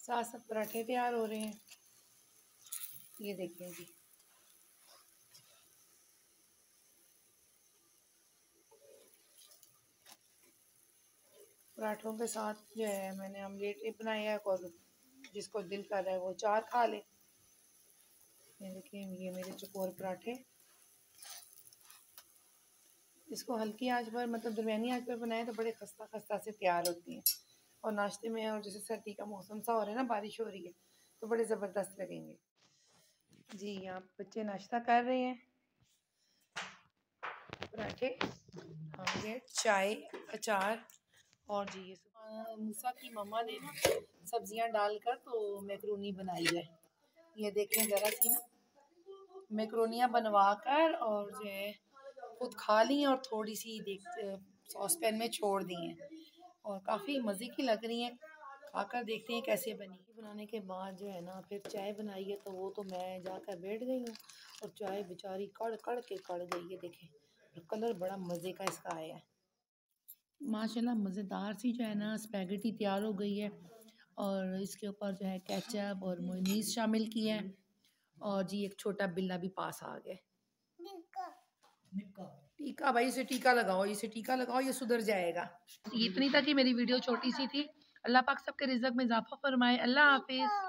साथ साथ पराठे तैयार हो रहे हैं। ये देखिए जी, पराठों के साथ जो है मैंने ऑमलेट बनाया है, और जिसको दिल कर रहा है वो चार खा ले। ये देखिए, ये मेरे चकोर पराठे, इसको हल्की आंच पर मतलब दरमियानी आंच पर बनाए तो बड़े खस्ता खस्ता से तैयार होती हैं, और नाश्ते में, और जैसे सर्दी का मौसम सा हो रहा है ना, बारिश हो रही है, तो बड़े ज़बरदस्त लगेंगे। जी, यहाँ बच्चे नाश्ता कर रहे हैं, पराठे, ऑमलेट, चाय, अचार। और जी, ये मूसा की मम्मा ने ना सब्जियां डालकर तो मैक्रोनी बनाई है। ये देखें ज़रा सी ना, मैक्रोनियाँ बनवा कर और जो है खुद खा ली और थोड़ी सी सॉस पैन में छोड़ दी हैं, और काफ़ी मज़े की लग रही हैं। खाकर देखते हैं कैसे बनी। बनाने के बाद जो है ना फिर चाय बनाई है, तो वो तो मैं जाकर बैठ गई हूँ, और चाय बेचारी कड़ कड़ के कड़ गई है। देखें, और कलर बड़ा मज़े का इसका आया है माशाल्लाह। मज़ेदार सी जो है ना स्पैगेटी तैयार हो गई है, और इसके ऊपर जो है केचप और मेयोनीज शामिल की है, और जी एक छोटा बिल्ला भी पास आ गया। टीका भाई, इसे टीका लगाओ, इसे टीका लगाओ, ये सुधर जाएगा। इतनी तक ही मेरी वीडियो छोटी सी थी। अल्लाह पाक सबके रिज़्क़ में इजाफा फरमाए। अल्लाह हाफिज़।